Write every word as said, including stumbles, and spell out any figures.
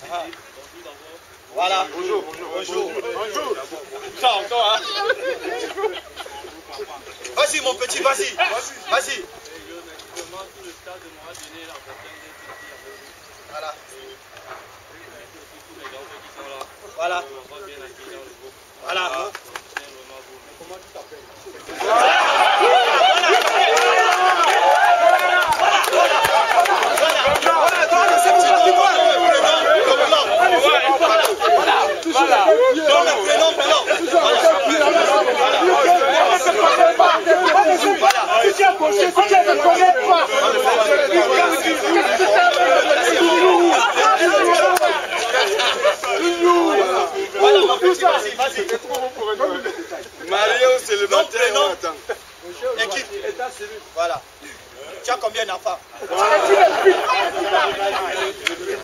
Voilà. Bonjour, bonjour, bonjour. Bonjour. Ça encore, hein. Vas-y, mon petit, vas-y. Vas-y. Voilà. Voilà. Voilà. Comment tu t'appelles? Voilà. Dans le prénom blanc. Si tu es gaucher, si tu ne connais pas. Voilà, mon petit, vas-y, vas-y. Mario, c'est le matin. Équipe. Voilà. Tu as combien d'enfants?